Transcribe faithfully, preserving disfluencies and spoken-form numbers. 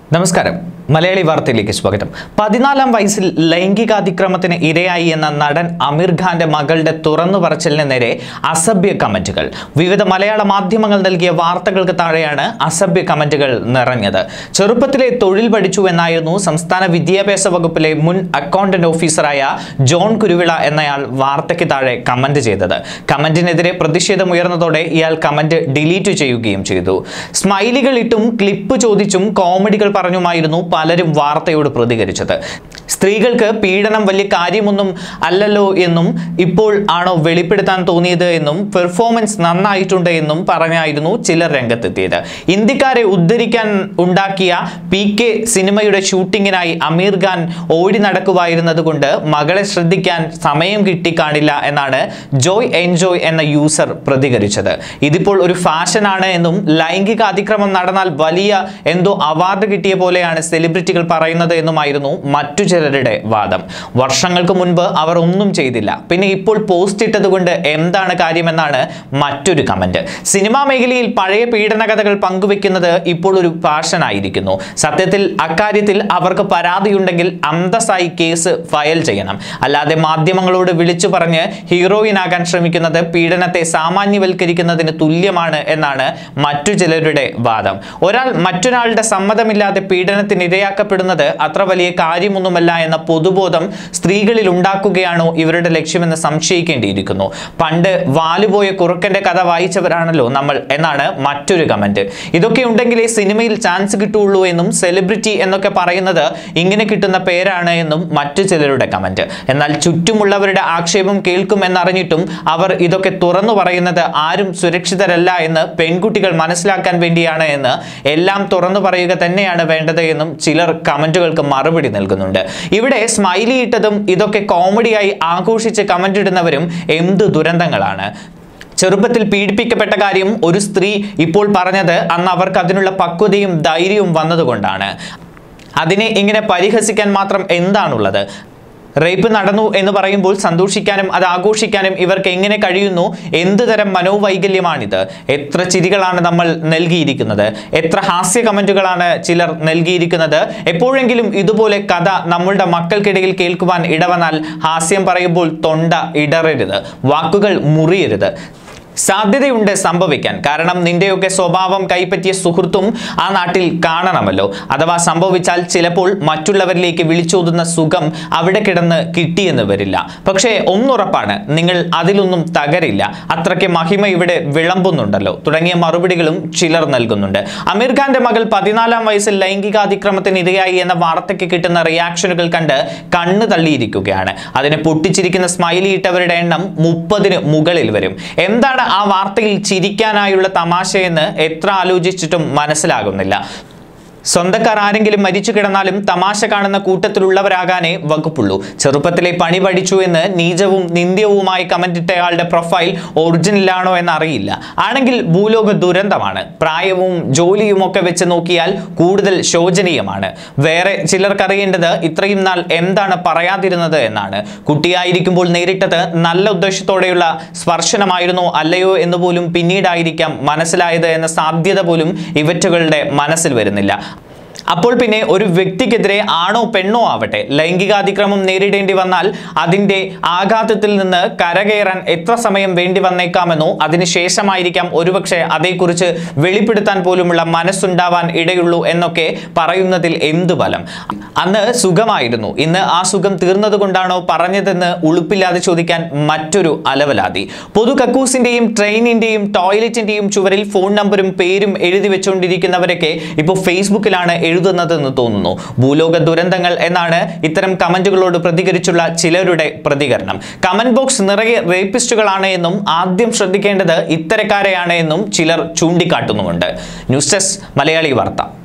നമസ്കാരം മലയാളി വാർത്തയിലേക്ക് സ്വാഗതം. പതിനാലാം വയസ്സിൽ ലൈംഗികാതിക്രമത്തിന് ഇരയായി എന്ന നടൻ അമീർ ഖാന്റെ മകളുടെ തുറന്നു പറച്ചിലിന് നേരെ അസഭ്യ കമന്റുകൾ. വിവിധ മലയാള മാധ്യമങ്ങൾ നൽകിയ വാർത്തകൾക്ക് താഴെയാണ് അസഭ്യ കമന്റുകൾ നിറഞ്ഞത്. ചെറുപ്പത്തിലെ തൊഴിൽ പഠിച്ചു എന്നായിരുന്നു സംസ്ഥാന വിദ്യാഭ്യാസ വകുപ്പിലെ മുൻ അക്കൗണ്ടന്റ് ഓഫീസറായ ജോൺ കുരുവിള എന്നയാൾ വാർത്തയ്ക്ക് താഴെ കമന്റ് ചെയ്തത്. കമന്റിനെതിരെ പ്രതിഷേധമുയർന്നതോടെ ഇയാൾ കമന്റ് ഡിലീറ്റ് ചെയ്യുകയും ചെയ്തു. സ്മൈലികൾ ഇട്ടും ക്ലിപ്പ് ചോദിച്ചും കോമഡികൾ പറഞ്ഞുമായിരുന്നു പലരും വാർത്തയോട് പ്രതികരിച്ചത്. സ്ത്രീകൾക്ക് പീഡനം വലിയ കാര്യമൊന്നും അല്ലല്ലോ എന്നും ഇപ്പോൾ ആണോ വെളിപ്പെടുത്താൻ തോന്നിയത് എന്നും പെർഫോമൻസ് നന്നായിട്ടുണ്ട് എന്നും പറഞ്ഞായിരുന്നു ചിലർ രംഗത്തെത്തിയത്. ഇന്ത്യക്കാരെ ഉദ്ധരിക്കാൻ ഉണ്ടാക്കിയ പി കെ സിനിമയുടെ ഷൂട്ടിങ്ങിനായി അമീർ ഖാൻ ഓടി നടക്കുവായിരുന്നത് കൊണ്ട് മകളെ ശ്രദ്ധിക്കാൻ സമയം കിട്ടിക്കാണില്ല എന്നാണ് ജോയ് എൻജോയ് എന്ന യൂസർ പ്രതികരിച്ചത്. ഇതിപ്പോൾ ഒരു ഫാഷനാണ് എന്നും ലൈംഗിക അതിക്രമം നടന്നാൽ വലിയ എന്തോ അവാർഡ് കിട്ടിയ പോലെയാണ് സെലിബ്രിറ്റികൾ പറയുന്നത് എന്നുമായിരുന്നു മറ്റു ചിലരുടെ വാദം. വർഷങ്ങൾക്ക് മുൻപ് അവർ ഒന്നും ചെയ്തില്ല, പിന്നെ ഇപ്പോൾ പോസ്റ്റ് ഇട്ടത് കൊണ്ട് എന്താണ് കാര്യമെന്നാണ് മറ്റൊരു കമന്റ്. സിനിമാ മേഖലയിൽ പഴയ പീഡന കഥകൾ പങ്കുവെക്കുന്നത് ഇപ്പോൾ ഒരു ഫാഷനായിരിക്കുന്നു. സത്യത്തിൽ അക്കാര്യത്തിൽ അവർക്ക് പരാതിയുണ്ടെങ്കിൽ അന്തസ്സായി കേസ് ഫയൽ ചെയ്യണം. അല്ലാതെ മാധ്യമങ്ങളോട് വിളിച്ചു പറഞ്ഞ് ഹീറോയിനാകാൻ ശ്രമിക്കുന്നത് പീഡനത്തെ സാമാന്യവൽക്കരിക്കുന്നതിന് തുല്യമാണ് എന്നാണ് മറ്റു ചിലരുടെ വാദം. ഒരാൾ മറ്റൊരാളുടെ സമ്മതമില്ലാതെ പീഡനത്തിന് ഇരയാക്കപ്പെടുന്നത് അത്ര വലിയ കാര്യമൊന്നുമല്ല എന്ന പൊതുബോധം സ്ത്രീകളിൽ ഉണ്ടാക്കുകയാണോ ഇവരുടെ ലക്ഷ്യമെന്ന് സംശയിക്കേണ്ടിയിരിക്കുന്നു. പണ്ട് വാലുപോയ കുറുക്കന്റെ കഥ വായിച്ചവരാണല്ലോ നമ്മൾ എന്നാണ് മറ്റൊരു കമന്റ്. ഇതൊക്കെ ഉണ്ടെങ്കിലേ സിനിമയിൽ ചാൻസ് കിട്ടുള്ളൂ എന്നും സെലിബ്രിറ്റി എന്നൊക്കെ പറയുന്നത് ഇങ്ങനെ കിട്ടുന്ന പേരാണ് എന്നും മറ്റു ചിലരുടെ കമന്റ്. എന്നാൽ ചുറ്റുമുള്ളവരുടെ ആക്ഷേപം കേൾക്കുമെന്നറിഞ്ഞിട്ടും അവർ ഇതൊക്കെ തുറന്നു പറയുന്നത് ആരും സുരക്ഷിതരല്ല എന്ന് പെൺകുട്ടികൾ മനസ്സിലാക്കാൻ വേണ്ടിയാണ് എന്ന്, എല്ലാം തുറന്നു പറയുക തന്നെയാണ് വേണ്ടത് എന്നും ചിലർ കമന്റുകൾക്ക് മറുപടി നൽകുന്നുണ്ട്. ഇവിടെ സ്മൈലി ഇട്ടതും ഇതൊക്കെ കോമഡിയായി ആഘോഷിച്ച് കമന്റ് ഇടുന്നവരും എന്ത് ദുരന്തങ്ങളാണ്. ചെറുപ്പത്തിൽ പീഡിപ്പിക്കപ്പെട്ട കാര്യം ഒരു സ്ത്രീ ഇപ്പോൾ പറഞ്ഞത് അന്ന് അവർക്ക് അതിനുള്ള പക്വതയും ധൈര്യവും വന്നതുകൊണ്ടാണ്. അതിനെ ഇങ്ങനെ പരിഹസിക്കാൻ മാത്രം എന്താണുള്ളത്? റേപ്പ് നടന്നു എന്ന് പറയുമ്പോൾ സന്തോഷിക്കാനും അത് ആഘോഷിക്കാനും ഇവർക്ക് എങ്ങനെ കഴിയുന്നു? എന്ത് തരം മനോവൈകല്യമാണിത്? എത്ര ചിരികളാണ് നമ്മൾ നൽകിയിരിക്കുന്നത്, എത്ര ഹാസ്യ കമന്റുകളാണ് ചിലർ നൽകിയിരിക്കുന്നത്. എപ്പോഴെങ്കിലും ഇതുപോലെ കഥ നമ്മളുടെ മക്കൾക്കിടയിൽ കേൾക്കുവാൻ ഇടവന്നാൽ ഹാസ്യം പറയുമ്പോൾ തൊണ്ട ഇടറരുത്, വാക്കുകൾ മുറിയരുത്. സാധ്യതയുണ്ട് സംഭവിക്കാൻ. കാരണം നിന്റെയൊക്കെ സ്വഭാവം കൈപ്പറ്റിയ സുഹൃത്തും ആ നാട്ടിൽ കാണണമല്ലോ. അഥവാ സംഭവിച്ചാൽ ചിലപ്പോൾ മറ്റുള്ളവരിലേക്ക് വിളിച്ചോതുന്ന സുഖം അവിടെ കിടന്ന് കിട്ടിയെന്ന് വരില്ല. പക്ഷേ ഒന്നുറപ്പാണ്, നിങ്ങൾ അതിലൊന്നും തകരില്ല, അത്രയ്ക്ക് മഹിമ ഇവിടെ വിളമ്പുന്നുണ്ടല്ലോ തുടങ്ങിയ മറുപടികളും ചിലർ നൽകുന്നുണ്ട്. അമീർ ഖാന്റെ മകൾ പതിനാലാം വയസ്സിൽ ലൈംഗികാതിക്രമത്തിന് ഇരയായി എന്ന വാർത്തയ്ക്ക് കിട്ടുന്ന റിയാക്ഷനുകൾ കണ്ട് കണ്ണ് തള്ളിയിരിക്കുകയാണ്. അതിനെ പൊട്ടിച്ചിരിക്കുന്ന സ്മൈലി ഇട്ടവരുടെ എണ്ണം മുപ്പതിന് മുകളിൽ വരും. എന്താണ് ആ വാർത്തയിൽ ചിരിക്കാനായുള്ള തമാശയെന്ന് എത്ര ആലോചിച്ചിട്ടും മനസ്സിലാകുന്നില്ല. സ്വന്തക്കാർ ആരെങ്കിലും മരിച്ചു കിടന്നാലും തമാശ കാണുന്ന കൂട്ടത്തിലുള്ളവരാകാനേ വകുപ്പുള്ളൂ. ചെറുപ്പത്തിലെ പണി പഠിച്ചു എന്ന് നീചവും നിന്ദ്യവുമായി കമന്റിട്ടയാളുടെ പ്രൊഫൈൽ ഒറിജിനലാണോ എന്നറിയില്ല. ആണെങ്കിൽ ഭൂലോക ദുരന്തമാണ്. പ്രായവും ജോലിയും ഒക്കെ വെച്ച് നോക്കിയാൽ കൂടുതൽ ശോചനീയമാണ്. വേറെ ചിലർക്കറിയേണ്ടത് ഇത്രയും നാൾ എന്താണ് പറയാതിരുന്നത് എന്നാണ്. കുട്ടിയായിരിക്കുമ്പോൾ നേരിട്ടത് നല്ല ഉദ്ദേശത്തോടെയുള്ള സ്പർശനമായിരുന്നോ അല്ലയോ എന്ന് പോലും പിന്നീടായിരിക്കാം മനസ്സിലായത് എന്ന സാധ്യത പോലും ഇവറ്റുകളുടെ മനസ്സിൽ വരുന്നില്ല. അപ്പോൾ പിന്നെ ഒരു വ്യക്തിക്കെതിരെ ആണോ പെണ്ണോ ആവട്ടെ ലൈംഗികാതിക്രമം നേരിടേണ്ടി വന്നാൽ അതിൻ്റെ ആഘാതത്തിൽ നിന്ന് കരകയറാൻ എത്ര സമയം വേണ്ടി വന്നേക്കാമെന്നോ അതിനുശേഷമായിരിക്കാം ഒരുപക്ഷെ അതേക്കുറിച്ച് വെളിപ്പെടുത്താൻ പോലുമുള്ള മനസ്സുണ്ടാവാൻ ഇടയുള്ളൂ എന്നൊക്കെ പറയുന്നതിൽ എന്തു ബലം. അന്ന് സുഖമായിരുന്നു, ഇന്ന് ആ സുഖം തീർന്നത് കൊണ്ടാണോ പറഞ്ഞതെന്ന് ഉളുപ്പില്ലാതെ ചോദിക്കാൻ മറ്റൊരു അലവലാതി. പൊതു കക്കൂസിന്റെയും ട്രെയിനിന്റെയും ടോയ്ലറ്റിന്റെയും ചുവരിൽ ഫോൺ നമ്പറും പേരും എഴുതി വെച്ചുകൊണ്ടിരിക്കുന്നവരൊക്കെ ഇപ്പോൾ ഫേസ്ബുക്കിലാണ് എഴുതുന്നതെന്ന് തോന്നുന്നു. ഭൂലോക ദുരന്തങ്ങൾ എന്നാണ് ഇത്തരം കമന്റുകളോട് പ്രതികരിച്ചുള്ള ചിലരുടെ പ്രതികരണം. കമന്റ് ബോക്സ് നിറയെ റേപ്പിസ്റ്റുകളാണ് എന്നും ആദ്യം ശ്രദ്ധിക്കേണ്ടത് ഇത്തരക്കാരെയാണ് എന്നും ചിലർ ചൂണ്ടിക്കാട്ടുന്നുമുണ്ട്. ന്യൂസ് ഡെസ്ക് മലയാളി വാർത്ത.